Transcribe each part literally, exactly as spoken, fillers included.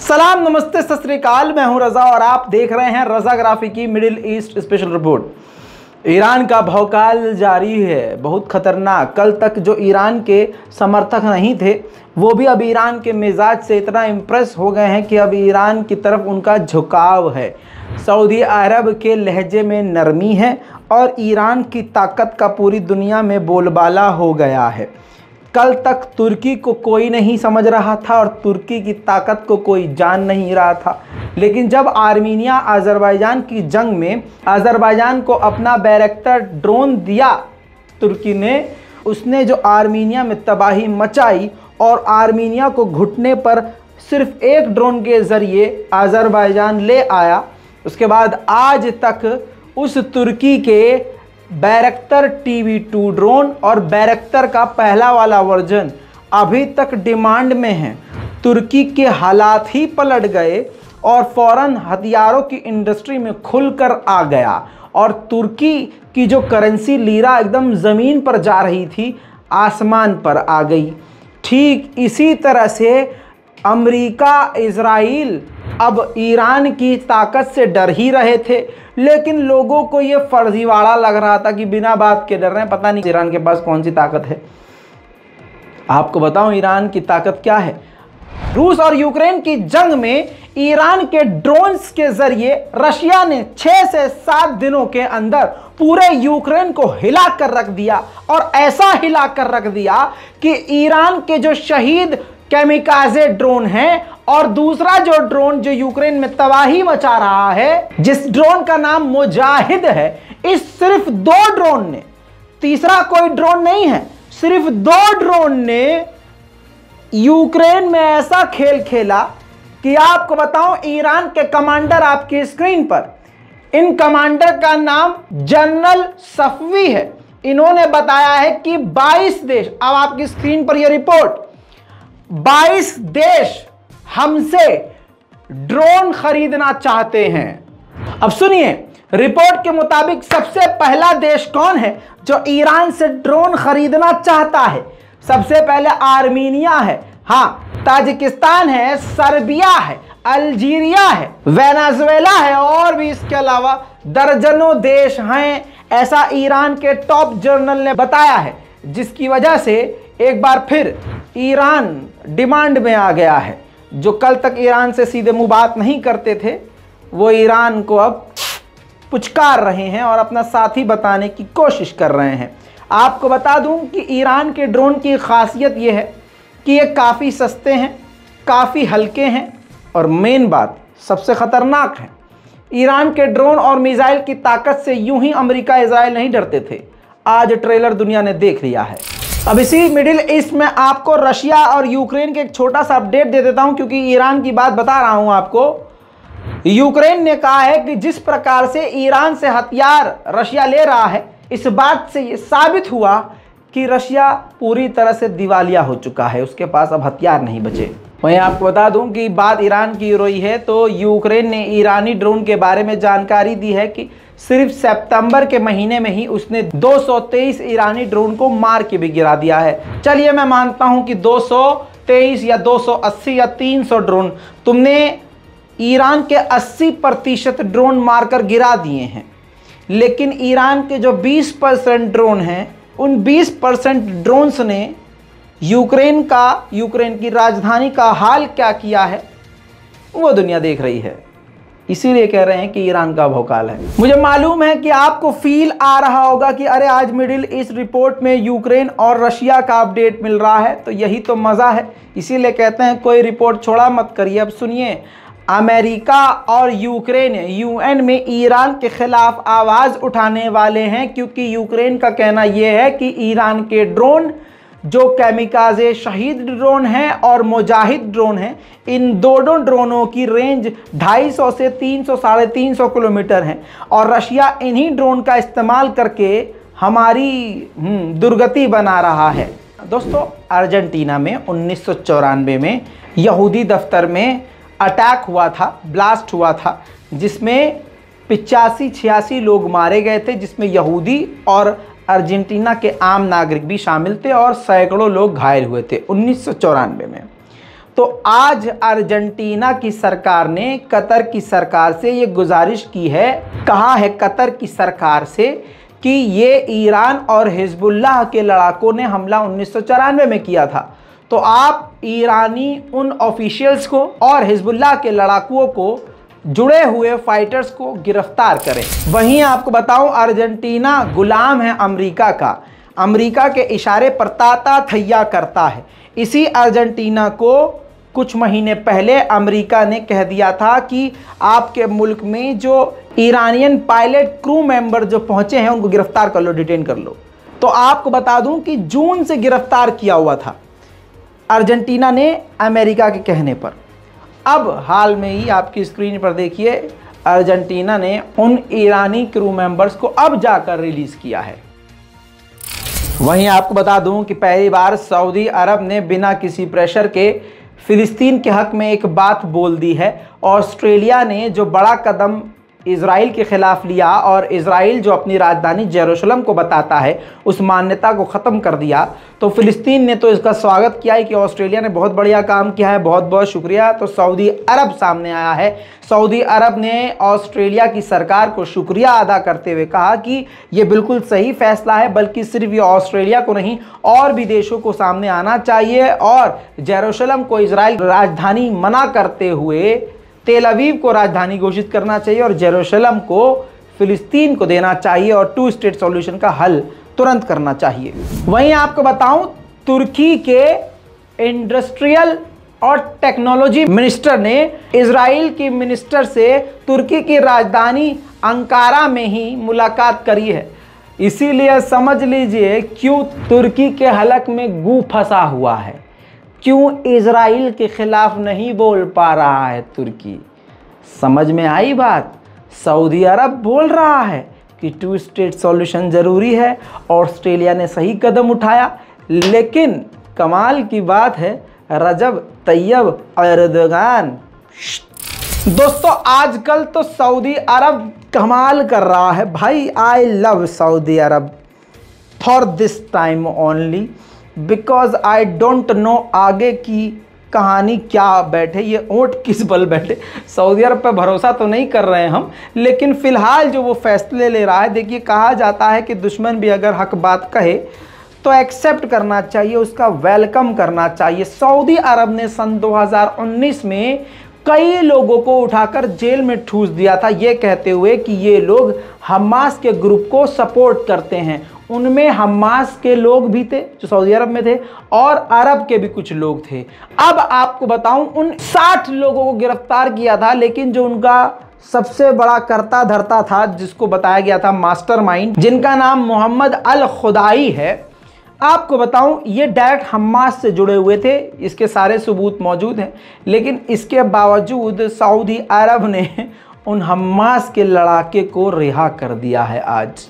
सलाम, नमस्ते, सत श्री अकाल। मैं हूं रजा और आप देख रहे हैं रजाग्राफी की Middle East special report. Iran का भौकाल जारी है, बहुत खतरनाक। कल तक जो ईरान के समर्थक नहीं थे वो भी अब ईरान के मिजाज से इतना इम्प्रेस हो गए हैं कि अब ईरान की तरफ उनका झुकाव है। सऊदी अरब के लहजे में नरमी है और ईरान की ताकत का पूरी दुनिया में बोलबाला हो गया है। कल तक तुर्की को कोई नहीं समझ रहा था और तुर्की की ताकत को कोई जान नहीं रहा था, लेकिन जब आर्मीनिया अज़रबैजान की जंग में अज़रबैजान को अपना बैरक्टर ड्रोन दिया तुर्की ने, उसने जो आर्मीनिया में तबाही मचाई और आर्मीनिया को घुटने पर सिर्फ एक ड्रोन के ज़रिए अज़रबैजान ले आया। उसके बाद आज तक उस तुर्की के Bayraktar T B two drone और बैरक्टर का पहला वाला वर्जन अभी तक डिमांड में है। तुर्की के हालात ही पलट गए और फौरन हथियारों की इंडस्ट्री में खुलकर आ गया और तुर्की की जो करेंसी लीरा एकदम ज़मीन पर जा रही थी, आसमान पर आ गई। ठीक इसी तरह से अमेरिका, इजराइल अब ईरान की ताकत से डर ही रहे थे, लेकिन लोगों को ये फर्जीवाड़ा लग रहा था कि बिना बात के डर रहे हैं, पता नहीं ईरान के पास कौन सी ताकत है। आपको बताऊं ईरान की ताकत क्या है। रूस और यूक्रेन की जंग में ईरान के ड्रोन्स के जरिए रशिया ने छह से सात दिनों के अंदर पूरे यूक्रेन को हिला कर रख दिया और ऐसा हिला कर रख दिया कि ईरान के जो शहीद कैमिकाजे ड्रोन हैं और दूसरा जो ड्रोन जो यूक्रेन में तबाही मचा रहा है, जिस ड्रोन का नाम मुजाहिद है, इस सिर्फ दो ड्रोन ने, तीसरा कोई ड्रोन नहीं है, सिर्फ दो ड्रोन ने यूक्रेन में ऐसा खेल खेला कि आपको बताऊं, ईरान के कमांडर आपकी स्क्रीन पर, इन कमांडर का नाम जनरल सफवी है। इन्होंने बताया है कि बाईस देश, अब आपकी स्क्रीन पर यह रिपोर्ट, बाईस देश हमसे ड्रोन खरीदना चाहते हैं। अब सुनिए, रिपोर्ट के मुताबिक सबसे पहला देश कौन है जो ईरान से ड्रोन खरीदना चाहता है? सबसे पहले आर्मीनिया है, हाँ, ताजिकिस्तान है, सर्बिया है, अल्जीरिया है, वेनेजुएला है और भी इसके अलावा दर्जनों देश हैं, ऐसा ईरान के टॉप जर्नल ने बताया है। जिसकी वजह से एक बार फिर ईरान डिमांड में आ गया है। जो कल तक ईरान से सीधे मुंह बात नहीं करते थे वो ईरान को अब पुचकार रहे हैं और अपना साथी बताने की कोशिश कर रहे हैं। आपको बता दूं कि ईरान के ड्रोन की खासियत यह है कि ये काफ़ी सस्ते हैं, काफ़ी हल्के हैं और मेन बात सबसे ख़तरनाक है, ईरान के ड्रोन और मिसाइल की ताकत से यूं ही अमेरिका, इजराइल नहीं डरते थे। आज ट्रेलर दुनिया ने देख लिया है। अब इसी मिडिल ईस्ट में आपको रशिया और यूक्रेन के एक छोटा सा अपडेट दे देता हूं, क्योंकि ईरान की बात बता रहा हूं आपको। यूक्रेन ने कहा है कि जिस प्रकार से ईरान से हथियार रशिया ले रहा है, इस बात से ये साबित हुआ कि रशिया पूरी तरह से दिवालिया हो चुका है, उसके पास अब हथियार नहीं बचे। वहीं आपको बता दूं कि बात ईरान की हो रही है तो यूक्रेन ने ईरानी ड्रोन के बारे में जानकारी दी है कि सिर्फ सितंबर के महीने में ही उसने दो सौ तेईस ईरानी ड्रोन को मार के भी गिरा दिया है। चलिए मैं मानता हूं कि दो सौ तेईस या दो सौ अस्सी या तीन सौ ड्रोन तुमने ईरान के अस्सी प्रतिशत ड्रोन मारकर गिरा दिए हैं, लेकिन ईरान के जो बीस परसेंट ड्रोन हैं, उन बीस परसेंट ड्रोन्स ने यूक्रेन का, यूक्रेन की राजधानी का हाल क्या किया है वो दुनिया देख रही है। इसीलिए कह रहे हैं कि ईरान का भौकाल है। मुझे मालूम है कि आपको फील आ रहा होगा कि अरे आज मिडिल ईस्ट रिपोर्ट में यूक्रेन और रशिया का अपडेट मिल रहा है, तो यही तो मज़ा है। इसीलिए कहते हैं कोई रिपोर्ट छोड़ा मत करिए। अब सुनिए, अमेरिका और यूक्रेन यूएन में ईरान के खिलाफ आवाज़ उठाने वाले हैं, क्योंकि यूक्रेन का कहना यह है कि ईरान के ड्रोन जो कैमिकाजे शहीद ड्रोन हैं और मुजाहिद ड्रोन हैं, इन दोनों ड्रोनों की रेंज ढाई सौ से तीन सौ साढ़े तीन सौ किलोमीटर है और रशिया इन्हीं ड्रोन का इस्तेमाल करके हमारी दुर्गति बना रहा है। दोस्तों, अर्जेंटीना में उन्नीस सौ चौरानवे में यहूदी दफ्तर में अटैक हुआ था, ब्लास्ट हुआ था, जिसमें पिचासी छियासी लोग मारे गए थे, जिसमें यहूदी और अर्जेंटीना के आम नागरिक भी शामिल थे और सैकड़ों लोग घायल हुए थे उन्नीस सौ चौरानवे में। तो आज अर्जेंटीना की सरकार ने कतर की सरकार से ये गुजारिश की है, कहा है कतर की सरकार से कि ये ईरान और हिजबुल्लाह के लड़ाकों ने हमला उन्नीस सौ चौरानवे में किया था, तो आप ईरानी उन ऑफिशियल्स को और हिजबुल्लाह के लड़ाकुओं को, जुड़े हुए फाइटर्स को गिरफ्तार करें। वहीं आपको बताऊं, अर्जेंटीना गुलाम है अमेरिका का, अमेरिका के इशारे पर ताता थैया करता है। इसी अर्जेंटीना को कुछ महीने पहले अमेरिका ने कह दिया था कि आपके मुल्क में जो ईरानियन पायलट क्रू मेंबर जो पहुंचे हैं उनको गिरफ्तार कर लो, डिटेन कर लो। तो आपको बता दूं कि जून से गिरफ्तार किया हुआ था अर्जेंटीना ने अमेरिका के कहने पर। अब हाल में ही आपकी स्क्रीन पर देखिए, अर्जेंटीना ने उन ईरानी क्रू मेंबर्स को अब जाकर रिलीज किया है। वहीं आपको बता दूं कि पहली बार सऊदी अरब ने बिना किसी प्रेशर के फिलिस्तीन के हक में एक बात बोल दी है। ऑस्ट्रेलिया ने जो बड़ा कदम इजराइल के खिलाफ लिया और इजराइल जो अपनी राजधानी जेरूशलम को बताता है उस मान्यता को ख़त्म कर दिया, तो फिलिस्तीन ने तो इसका स्वागत किया है कि ऑस्ट्रेलिया ने बहुत बढ़िया काम किया है, बहुत बहुत शुक्रिया। तो सऊदी अरब सामने आया है। सऊदी अरब ने ऑस्ट्रेलिया की सरकार को शुक्रिया अदा करते हुए कहा कि ये बिल्कुल सही फैसला है, बल्कि सिर्फ ये ऑस्ट्रेलिया को नहीं और भी देशों को सामने आना चाहिए और जेरूशलम को इजराइल राजधानी मना करते हुए तेल अवीव को राजधानी घोषित करना चाहिए और जेरूशलम को फिलिस्तीन को देना चाहिए और टू स्टेट सॉल्यूशन का हल तुरंत करना चाहिए। वहीं आपको बताऊं, तुर्की के इंडस्ट्रियल और टेक्नोलॉजी मिनिस्टर ने इजराइल की मिनिस्टर से तुर्की की राजधानी अंकारा में ही मुलाकात करी है। इसीलिए समझ लीजिए क्यों तुर्की के हलक में गू फंसा हुआ है, क्यों इजराइल के खिलाफ नहीं बोल पा रहा है तुर्की। समझ में आई बात? सऊदी अरब बोल रहा है कि टू स्टेट सॉल्यूशन ज़रूरी है, ऑस्ट्रेलिया ने सही कदम उठाया, लेकिन कमाल की बात है रजब तैयब एर्दोगान। दोस्तों आजकल तो सऊदी अरब कमाल कर रहा है भाई। I love Saudi Arabia for this time only because I don't know आगे की कहानी क्या बैठे, ये ऊँट किस बल बैठे। सऊदी अरब पर भरोसा तो नहीं कर रहे हैं हम, लेकिन फ़िलहाल जो वो फैसले ले रहा है, देखिए कहा जाता है कि दुश्मन भी अगर हक बात कहे तो एक्सेप्ट करना चाहिए, उसका वेलकम करना चाहिए। सऊदी अरब ने सन दो हज़ार उन्नीस में कई लोगों को उठाकर जेल में ठूस दिया था, ये कहते हुए कि ये लोग हमास के ग्रुप को सपोर्ट करते हैं। उनमें हमास के लोग भी थे जो सऊदी अरब में थे और अरब के भी कुछ लोग थे। अब आपको बताऊं, उन साठ लोगों को गिरफ्तार किया था, लेकिन जो उनका सबसे बड़ा कर्ता धर्ता था, जिसको बताया गया था मास्टरमाइंड, जिनका नाम मोहम्मद अल खुदाई है, आपको बताऊं ये डायरेक्ट हमास से जुड़े हुए थे। इसके सारे सबूत मौजूद हैं, लेकिन इसके बावजूद सऊदी अरब ने उन हमास के लड़ाके को रिहा कर दिया है। आज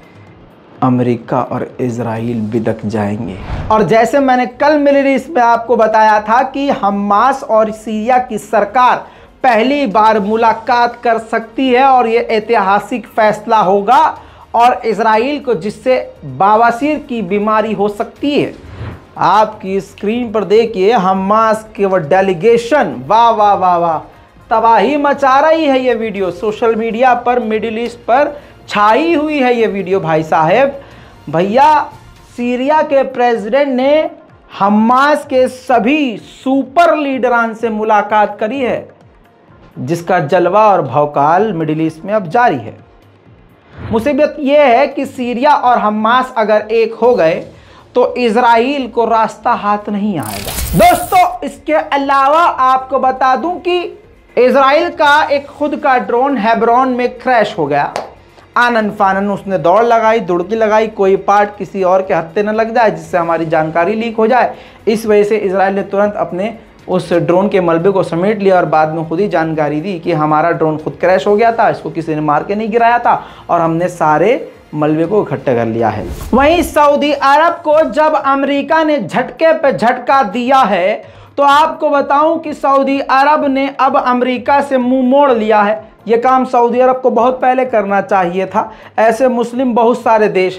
अमेरिका और इजराइल बिदक जाएंगे। और जैसे मैंने कल मिडिल ईस्ट में आपको बताया था कि हमास और सीरिया की सरकार पहली बार मुलाकात कर सकती है और ये ऐतिहासिक फैसला होगा और इजराइल को जिससे बवासीर की बीमारी हो सकती है। आपकी स्क्रीन पर देखिए हमास के वो डेलीगेशन, वाह वाह वाह वाह, तबाही मचा रही है ये वीडियो। सोशल मीडिया पर मिडिल ईस्ट पर छाई हुई है ये वीडियो भाई साहब। भैया सीरिया के प्रेसिडेंट ने हमास के सभी सुपर लीडरान से मुलाकात करी है, जिसका जलवा और भौकाल मिडिल ईस्ट में अब जारी है। मुसीबत यह है कि सीरिया और हमास अगर एक हो गए तो इजराइल को रास्ता हाथ नहीं आएगा। दोस्तों इसके अलावा आपको बता दूं कि इजराइल का एक खुद का ड्रोन हेब्रोन में क्रैश हो गया। आनन फानन उसने दौड़ लगाई, दुड़की लगाई, कोई पार्ट किसी और के हत्थे न लग जाए जिससे हमारी जानकारी लीक हो जाए। इस वजह से इजराइल ने तुरंत अपने उस ड्रोन के मलबे को समेट लिया और बाद में खुद ही जानकारी दी कि हमारा ड्रोन खुद क्रैश हो गया था, इसको किसी ने मार के नहीं गिराया था और हमने सारे मलबे को इकट्ठा कर लिया है। वहीं सऊदी अरब को जब अमेरिका ने झटके पे झटका दिया है तो आपको बताऊं कि सऊदी अरब ने अब अमेरिका से मुंह मोड़ लिया है। ये काम सऊदी अरब को बहुत पहले करना चाहिए था। ऐसे मुस्लिम बहुत सारे देश हैं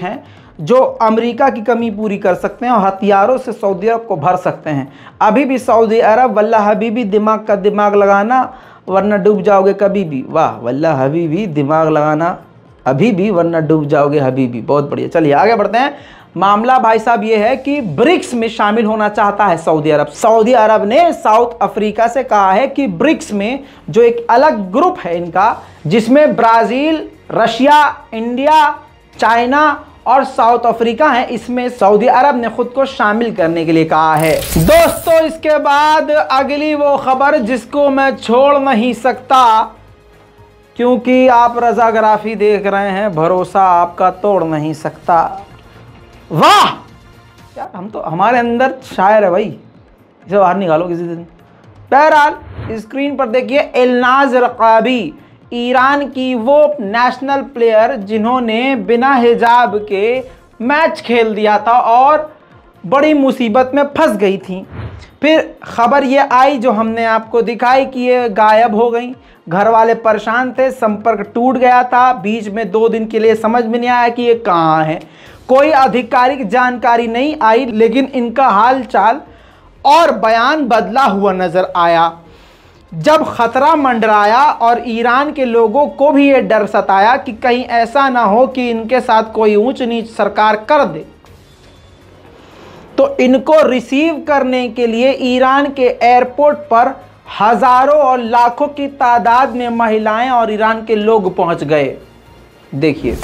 जो अमेरिका की कमी पूरी कर सकते हैं और हथियारों से सऊदी अरब को भर सकते हैं। अभी भी सऊदी अरब, वल्ला हबीबी, दिमाग का दिमाग लगाना वरना डूब जाओगे कभी भी। वाह, वल्ला हबीबी, दिमाग लगाना अभी भी वरना डूब जाओगे हबीबी। बहुत बढ़िया, चलिए आगे बढ़ते हैं। मामला भाई साहब ये है कि ब्रिक्स में शामिल होना चाहता है सऊदी अरब। सऊदी अरब ने साउथ अफ्रीका से कहा है कि ब्रिक्स में जो एक अलग ग्रुप है इनका, जिसमें ब्राज़ील, रशिया, इंडिया, चाइना और साउथ अफ्रीका है, इसमें सऊदी अरब ने खुद को शामिल करने के लिए कहा है। दोस्तों, इसके बाद अगली वो खबर जिसको मैं छोड़ नहीं सकता, क्योंकि आप रज़ाग्राफी देख रहे हैं, भरोसा आपका तोड़ नहीं सकता। वाह यार, हम तो, हमारे अंदर शायर है भाई, इसे बाहर निकालो किसी दिन। बहरहाल स्क्रीन पर देखिए, एलनाज रकाबी, ईरान की वो नेशनल प्लेयर जिन्होंने बिना हिजाब के मैच खेल दिया था और बड़ी मुसीबत में फंस गई थी। फिर खबर ये आई जो हमने आपको दिखाई कि ये गायब हो गई। घर वाले परेशान थे, संपर्क टूट गया था, बीच में दो दिन के लिए समझ में नहीं आया कि ये कहाँ है। कोई आधिकारिक जानकारी नहीं आई, लेकिन इनका हाल चाल और बयान बदला हुआ नजर आया। जब खतरा मंडराया और ईरान के लोगों को भी ये डर सताया कि कहीं ऐसा ना हो कि इनके साथ कोई ऊंच नीच सरकार कर दे, तो इनको रिसीव करने के लिए ईरान के एयरपोर्ट पर हजारों और लाखों की तादाद में महिलाएं और ईरान के लोग पहुंच गए। देखिए,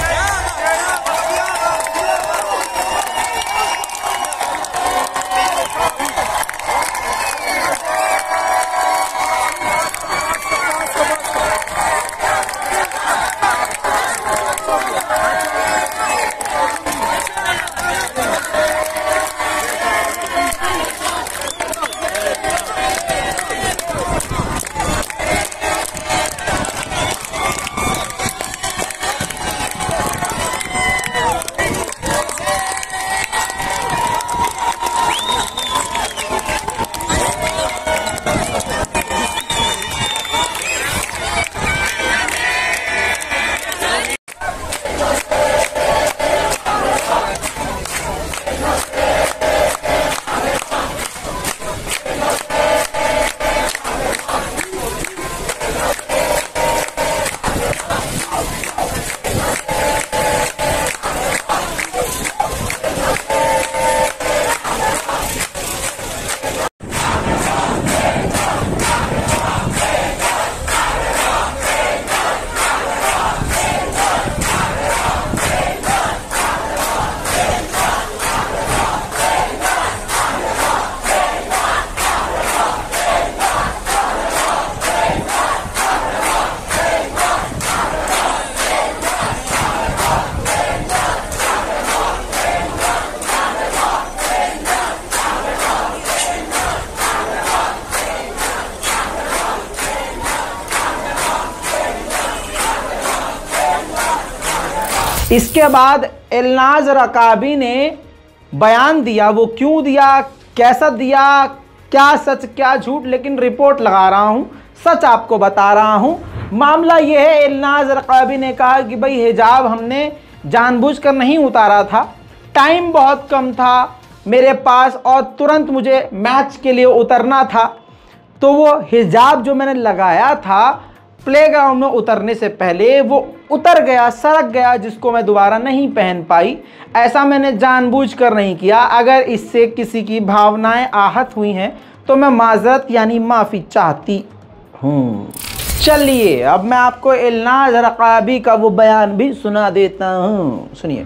इसके बाद एलनाज रकाबी ने बयान दिया। वो क्यों दिया, कैसा दिया, क्या सच क्या झूठ, लेकिन रिपोर्ट लगा रहा हूं, सच आपको बता रहा हूं। मामला यह है, एलनाज रकाबी ने कहा कि भाई हिजाब हमने जानबूझकर नहीं उतारा था, टाइम बहुत कम था मेरे पास और तुरंत मुझे मैच के लिए उतरना था, तो वो हिजाब जो मैंने लगाया था प्लेग्राउंड में उतरने से पहले वो उतर गया, सरक गया, जिसको मैं दोबारा नहीं पहन पाई। ऐसा मैंने जानबूझकर नहीं किया। अगर इससे किसी की भावनाएं आहत हुई हैं तो मैं माजरत यानी माफ़ी चाहती हूँ। चलिए अब मैं आपको एलनाज रकाबी का वो बयान भी सुना देता हूँ, सुनिए।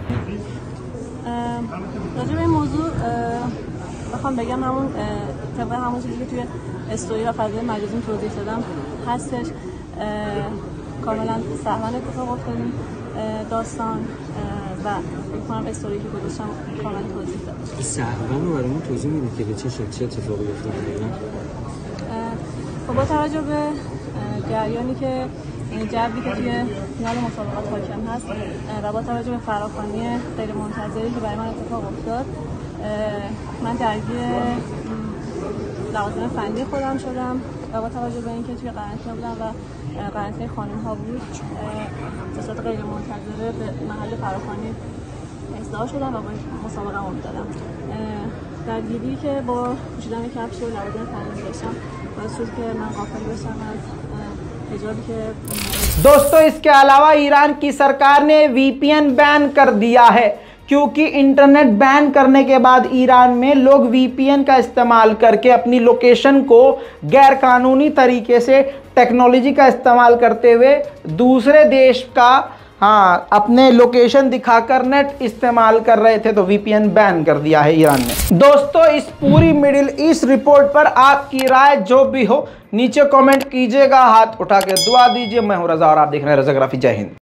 کاملا سهمن اتفاق افتادیم داستان و فکر کنم استوری که گذاشتم کاملا توضیح داد. سهمن رو برامون توضیح میدید که به چه شکل چه اتفاقی افتاد دقیقاً؟ خب با توجه به جریانی که این جوی که توی فینال مسابقات حاکم هست و با توجه به فراخوانی غیر منتظری که برای من اتفاق افتاد، من درگیر لوازم فنی خودم شدم و با توجه به اینکه توی قرنطینه بودم و قرنطینه خانم ها بود، به صورت غیر منتظره به محل فراخوانی اصلاح شدم و به مسابقه افتادم. درگیری که با پوشیدن کفش و لوازم فنی داشتم باعث شد که من غافل بشم از حجابی که दोस्तों इसके अलावा ईरान की सरकार ने वीपीएन बैन कर दिया है, क्योंकि इंटरनेट बैन करने के बाद ईरान में लोग वीपीएन का इस्तेमाल करके अपनी लोकेशन को गैर कानूनी तरीके से टेक्नोलॉजी का इस्तेमाल करते हुए दूसरे देश का हाँ अपने लोकेशन दिखाकर नेट इस्तेमाल कर रहे थे, तो वीपीएन बैन कर दिया है ईरान ने। दोस्तों इस पूरी मिडिल ईस्ट रिपोर्ट पर आपकी राय जो भी हो नीचे कमेंट कीजिएगा, हाथ उठा के दुआ दीजिए। मैं हूं रजा और आप देख रहे हैं रजाग्राफी। जय हिंद।